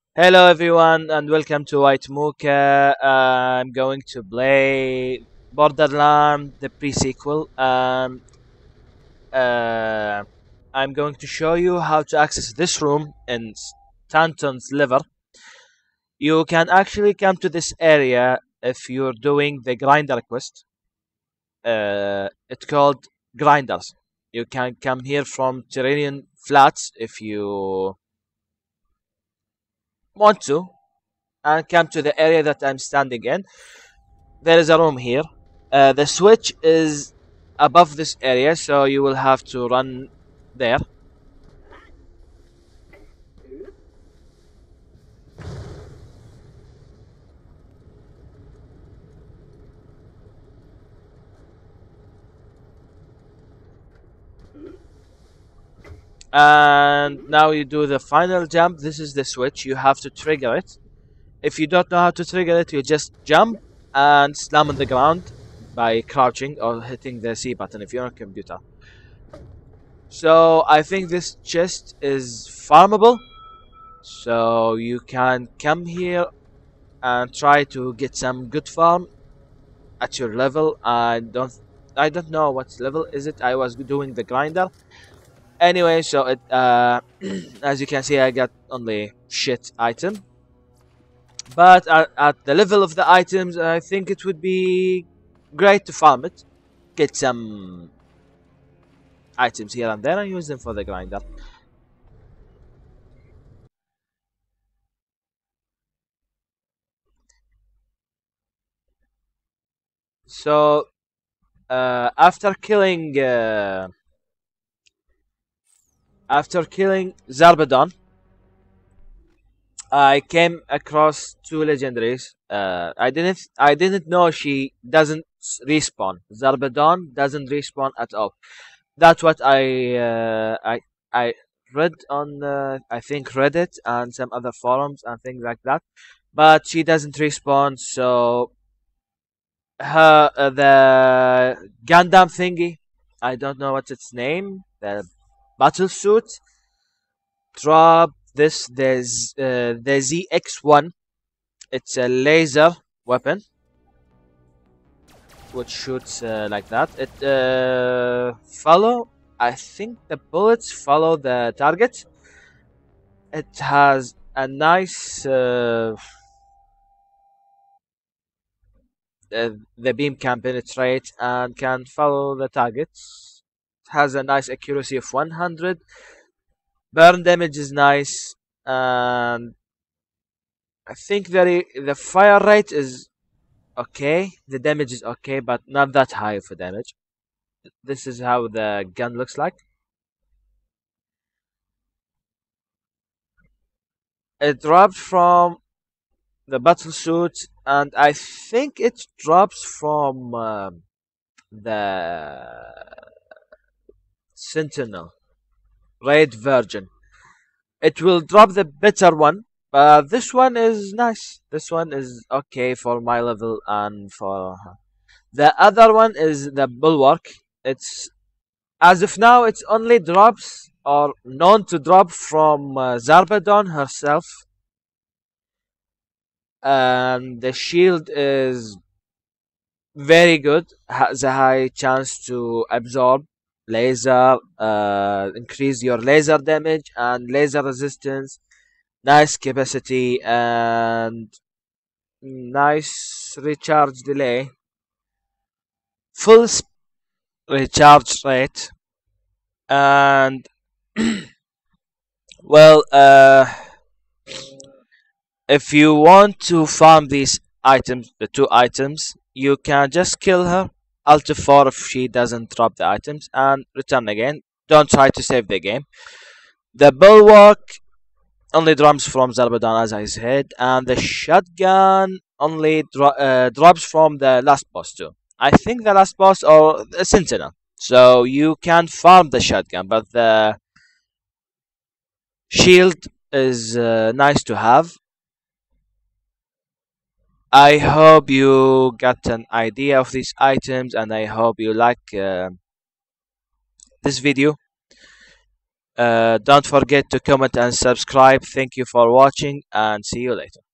Hello everyone and welcome to whitemoca. I'm going to play Borderlands, the pre-sequel. Uh, I'm going to show you how to access this room in Stanton's liver. You can actually come to this area if you're doing the grinder quest. It's called grinders. You can come here from Terranian Flats if you want to, and come to the area that I'm standing in. There is a room here. The switch is above this area, so you will have to run there. And now you do the final jump. This is the switch. You have to trigger it. If you don't know how to trigger it, you just jump and slam on the ground by crouching or hitting the C button if you're on a computer. So I think this chest is farmable. So you can come here and try to get some good farm at your level. I don't know what level is it. I was doing the grinder anyway, so it as you can see, I got only shit item, but at the level of the items, I think it would be great to farm it, get some items here and there and use them for the grinder. So after killing Zarbedon, I came across two legendaries. I didn't know she doesn't respawn. Zarbedon doesn't respawn at all. That's what I read on I think Reddit and some other forums and things like that. But she doesn't respawn, so the Gundam thingy, I don't know what's its name. The battle suit drop this. There's the ZX1. It's a laser weapon which shoots like that. It follow. I think the bullets follow the target. It has a nice. The beam can penetrate and can follow the targets. It has a nice accuracy of 100. Burn damage is nice, and I think the fire rate is okay. The damage is okay, but not that high for damage. This is how the gun looks like. It drops from the battle suit, and I think it drops from the Sentinel Raid version. It will drop the better one, but this one is nice. This one is okay for my level and for her. The other one is the Bulwark. It's as of now, it's only drops or known to drop from Zarpedon herself, and the shield is very good. Has a high chance to absorb laser, increase your laser damage and laser resistance. Nice capacity and nice recharge delay. Full recharge rate. And well, if you want to farm these items, the two items, you can just kill her. Alt F4 if she doesn't drop the items and return again. Don't try to save the game. The Bulwark only drops from Zarbadan, as I said, and the shotgun only drops from the last boss too. I think the last boss or the Sentinel. So you can farm the shotgun, but the shield is nice to have. I hope you got an idea of these items, and I hope you like this video. Don't forget to comment and subscribe. Thank you for watching and see you later.